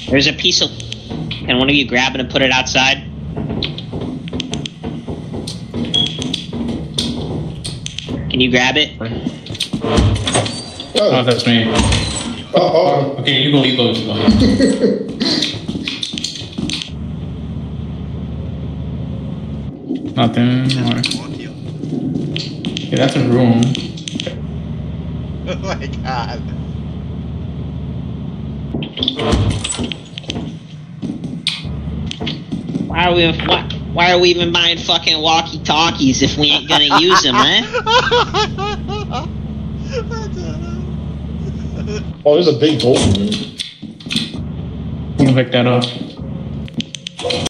There's a piece of... Can one of you grab it and put it outside? Can you grab it? Oh, that's me. Oh. Okay, you go. Nothing more. Okay, that's a room. Oh my god. Why are we even buying fucking walkie talkies if we ain't gonna use them, huh? Oh, there's a big golden room. You can pick that up.